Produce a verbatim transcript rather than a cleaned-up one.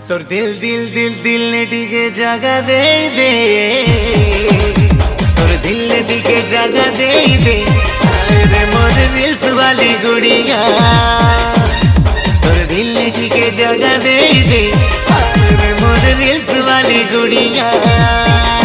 तोर दिल दिल दिल दिल ने टिके जगह दे दे, तोर दिल ने टिके जगह दे दे। अरे मोर रील्स वाली गुड़िया, तोर दिल ने टिके जगह दे दे। अरे मोर रील्स वाली गुड़िया।